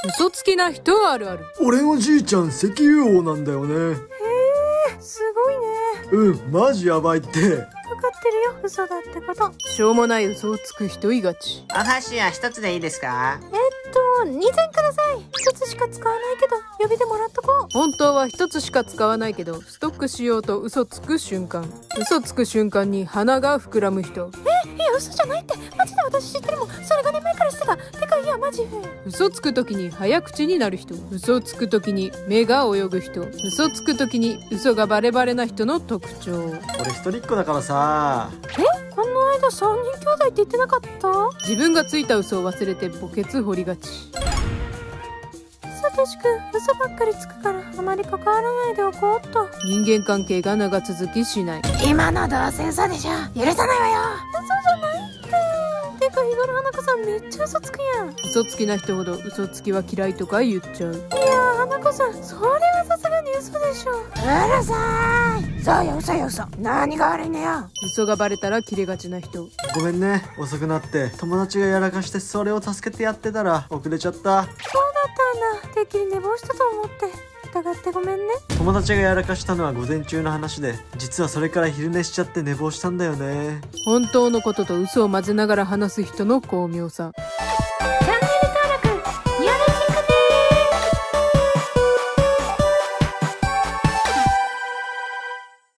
嘘つきな人あるある。 俺のじいちゃん石油王なんだよね。 すごいね。 マジやばいって。 分かってるよ、嘘だってこと。 しょうもない嘘をつく人いがち。 お箸は一つでいいですか？ 2膳ください。1つしか使わないけど予備でもらっとこう。 本当は一つしか使わないけどストックしようと嘘つく瞬間。嘘つく瞬間に鼻が膨らむ人。 いや嘘じゃないって。マジで私知ってるもん。それがね前からしてた。てかいやマジ。 嘘つく時に早口になる人。嘘つく時に目が泳ぐ人。嘘つく時に嘘がバレバレな人の特徴。 俺一人っ子だからさ。 この間3人兄弟って言ってなかった？ 自分がついた嘘を忘れて墓穴掘りがち。 さとしくん嘘ばっかりつくからあまり関わらないでおこうっと。 人間関係が長続きしない。 今のどうせ嘘でしょ。許さないわよ。嘘じゃないって。てか日頃花子さんめっちゃ嘘つくやん。 嘘つきな人ほど嘘つきは嫌いとか言っちゃう。 いや花子さんそれはさすがに嘘でしょ。うるさーい。そうよ嘘よ嘘。何が悪いのよ。 嘘がバレたらキレがちな人。 ごめんね、遅くなって。友達がやらかしてそれを助けてやってたら遅れちゃった。 そうだったんだ。てっきり寝坊したと思って。疑ってごめんね。 友達がやらかしたのは午前中の話で、実はそれから昼寝しちゃって寝坊したんだよね。 本当のことと嘘を混ぜながら話す人の巧妙さ。